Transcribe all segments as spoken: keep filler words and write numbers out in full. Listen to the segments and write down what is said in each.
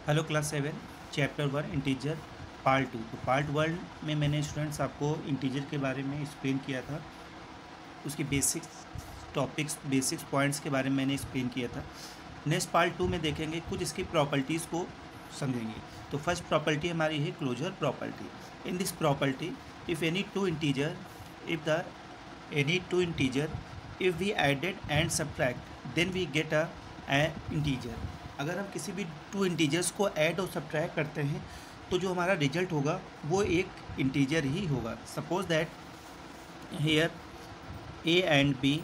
Hello class seven chapter one integer part two. तो part one में मैंने students आपको इंटीजर के बारे में एक्सप्लेन किया था, उसकी बेसिक्स टॉपिक्स बेसिक्स पॉइंट्स के बारे में मैंने एक्सप्लेन किया था। नेक्स्ट पार्ट टू में देखेंगे, कुछ इसकी प्रॉपर्टीज़ को समझेंगे। तो फर्स्ट प्रॉपर्टी हमारी है closure property. In this property if any two integer if the any two integer if we added and subtract then we get a integer. अगर हम किसी भी टू इंटीजर्स को ऐड और सब्ट्रैक्ट करते हैं तो जो हमारा रिजल्ट होगा वो एक इंटीजर ही होगा। Suppose that here a and b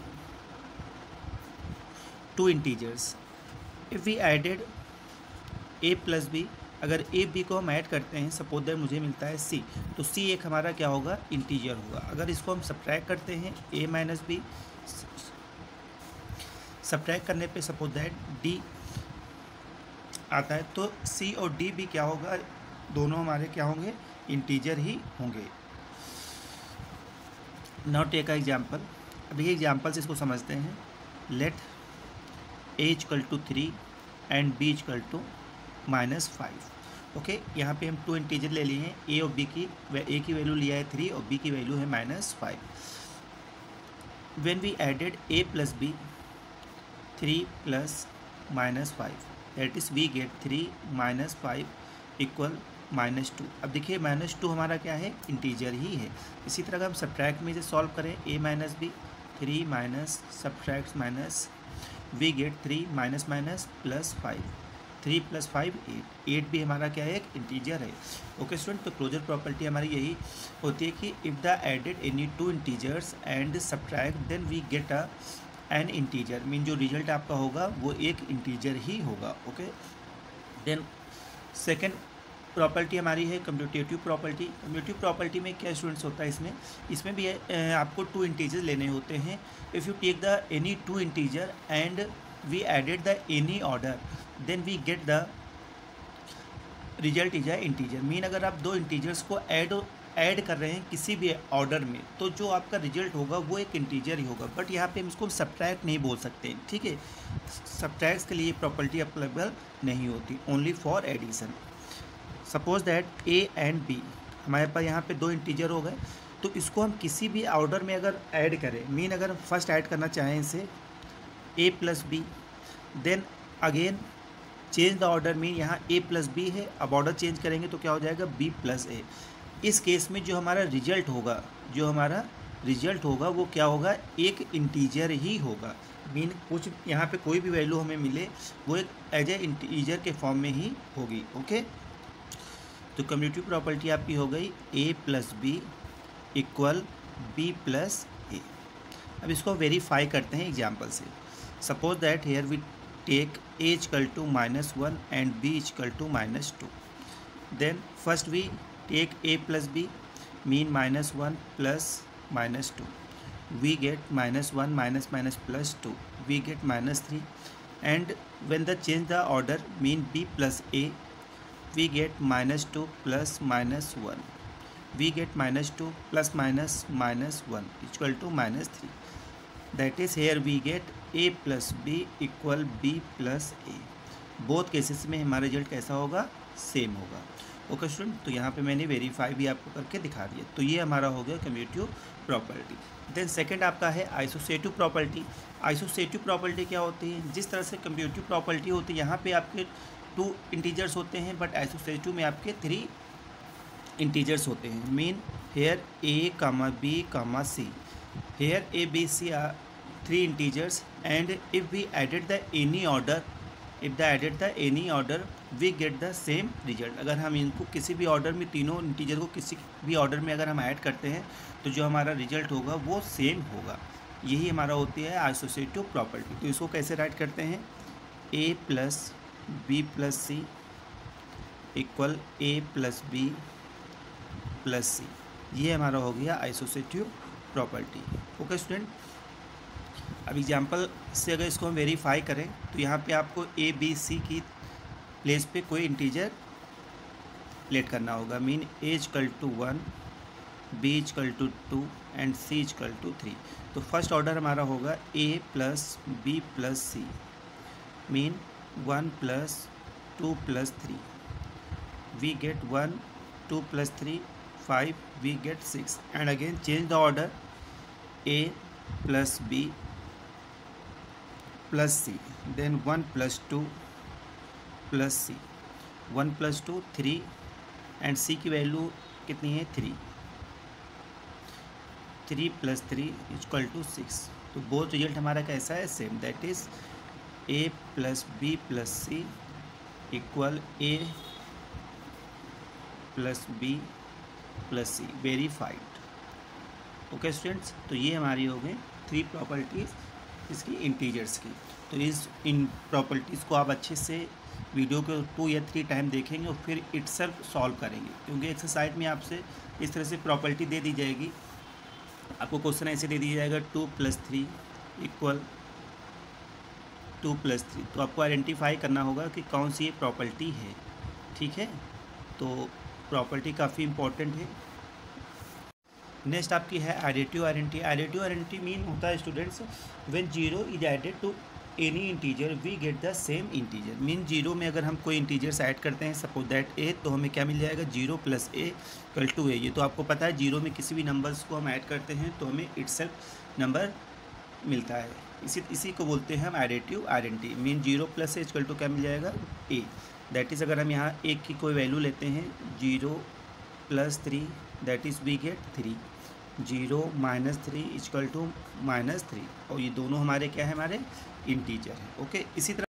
two integers, if we added a plus b, अगर ए बी को हम ऐड करते हैं सपोज दैट मुझे मिलता है सी, तो सी एक हमारा क्या होगा, इंटीजर होगा। अगर इसको हम सब्ट्रैक्ट करते हैं ए माइनस बी, सब्ट्रैक्ट करने पे सपोज दैट डी आता है, तो सी और डी भी क्या होगा, दोनों हमारे क्या होंगे, इंटीजर ही होंगे। Now take a example. अब ये एग्जांपल से इसको समझते हैं। Let a equal to three and b equal to minus five. Okay, यहाँ पे हम टू इंटीजर ले लिए हैं, ए और बी की। ए की वैल्यू लिया है थ्री और बी की वैल्यू है minus five. When we added a plus b, three plus minus five, that is we get three minus five equal minus two. अब देखिए माइनस टू हमारा क्या है, इंटीजर ही है। इसी तरह अगर हम सब्ट्रैक्ट में इसे सॉल्व करें, a minus b, three minus subtract minus, we get three minus minus plus five, three plus five eight, eight भी हमारा क्या है, एक इंटीजर है। ओके स्टूडेंट, तो क्लोजर प्रॉपर्टी हमारी यही होती है कि if the added any two integers and subtract then we get a an integer, mean जो रिजल्ट आपका होगा वो एक इंटीजर ही होगा। ओके, देन सेकेंड प्रॉपर्टी हमारी है कम्यूटेटिव प्रॉपर्टी। कम्यूटेटिव प्रॉपर्टी में क्या स्टूडेंट्स होता है, इसमें इसमें भी है, आपको टू इंटीजर लेने होते हैं। If you take the any two integer and we added the any order then we get the result is a integer. Mean अगर आप दो इंटीजर्स को ऐड ऐड कर रहे हैं किसी भी ऑर्डर में, तो जो आपका रिजल्ट होगा वो एक इंटीजर ही होगा। बट यहाँ पे हम इसको सब्ट्रैक्ट नहीं बोल सकते, ठीक है। सब्ट्रैक्ट के लिए प्रॉपर्टी अप्लीकेबल नहीं होती, only for addition. Suppose that a and b, हमारे पास यहाँ पे दो इंटीजर हो गए, तो इसको हम किसी भी ऑर्डर में अगर ऐड करें, मीन अगर हम फर्स्ट ऐड करना चाहें इसे a plus b, then again change the order, mean यहाँ ए प्लस बी है, अब ऑर्डर चेंज करेंगे तो क्या हो जाएगा, बी प्लस ए। इस केस में जो हमारा रिजल्ट होगा जो हमारा रिजल्ट होगा वो क्या होगा, एक इंटीजर ही होगा। मीन कुछ यहाँ पे कोई भी वैल्यू हमें मिले वो एक एज ए इंटीजर के फॉर्म में ही होगी। ओके, तो कम्यूटेटिव प्रॉपर्टी आपकी हो गई a plus b equal b plus a. अब इसको वेरीफाई करते हैं एग्जाम्पल से। Suppose that here we take a equal to minus one and b equal to minus two, then first we take a plus b, mean minus one plus minus two, we get minus one minus minus plus two, we get minus three, and when the change the order, mean b plus a, we get minus two plus minus one, we get minus two plus minus minus one equal to minus three, that is here we get a plus b equal b plus a। Both cases में हमारा result कैसा होगा, same होगा। Okay student, तो यहाँ पे मैंने verify भी आपको करके दिखा दिया। तो ये हमारा हो गया कम्यूटेटिव प्रॉपर्टी। देन सेकंड आपका है आइसोसेटिव प्रॉपर्टी। आइसोसेटिव प्रॉपर्टी क्या होती है, जिस तरह से कम्यूटेटिव प्रॉपर्टी होती है यहाँ पे आपके टू इंटीजर्स होते हैं, बट आइसोसेटिव में आपके थ्री इंटीजर्स होते हैं। Mean here a comma b comma c, here a b c are three integers and if we added the any order, if the added the any order we get the same result. अगर हम इनको किसी भी order में, तीनों integer को किसी भी ऑर्डर में अगर हम ऐड करते हैं तो जो हमारा रिजल्ट होगा वो सेम होगा। यही हमारा होती है एसोसिएटिव प्रॉपर्टी। तो इसको कैसे राइट करते हैं, a plus b plus c equal a plus b plus c, ये हमारा हो गया एसोसिएटिव प्रॉपर्टी। ओके स्टूडेंट, अब एग्जाम्पल से अगर इसको हम वेरीफाई करें तो यहाँ पे आपको ए बी सी की प्लेस पे कोई इंटीजर लेट करना होगा। Mean a equal to one, b equal to two and c equal to three. तो फर्स्ट ऑर्डर हमारा होगा a plus b plus c, mean one plus two plus three, we get one, two plus three five, we get six, and again change the order, a plus b plus c, then one plus two plus c, one plus two three, and c की value कितनी है three, three plus three equal to six. तो both result हमारा कैसा है, same, that is a plus b plus c equal a plus b plus c, verified. Okay students, तो ये हमारी हो गई थ्री प्रॉपर्टीज़ इसकी इंटीजर्स की। तो इस इन प्रॉपर्टीज़ को आप अच्छे से वीडियो को टू या थ्री टाइम देखेंगे और फिर इटसेल्फ सॉल्व करेंगे, क्योंकि एक्सरसाइज में आपसे इस तरह से प्रॉपर्टी दे दी जाएगी, आपको क्वेश्चन ऐसे दे दिया जाएगा two plus three equal to plus three, तो आपको आइडेंटिफाई करना होगा कि कौन सी ये प्रॉपर्टी है। ठीक है, तो प्रॉपर्टी काफ़ी इंपॉर्टेंट है। नेक्स्ट आपकी है additive identity. Additive identity mean होता है students when zero is added to any integer we get the same integer. Mean zero में अगर हम कोई इंटीजर्स ऐड करते हैं, सपोज दैट ए, तो हमें क्या मिल जाएगा, zero plus a equal to a. ये तो आपको पता है, जीरो में किसी भी नंबर्स को हम ऐड करते हैं तो हमें इटसेल्फ नंबर मिलता है। इसी इसी को बोलते हैं हम additive identity. Mean zero plus a equal to क्या मिल जाएगा, ए। दैट इज़ अगर हम यहाँ एक की कोई वैल्यू लेते हैं, zero plus three that is we get three, zero minus three equal to minus three, और ये दोनों हमारे क्या है, हमारे इंटीजर है। ओके, इसी तरह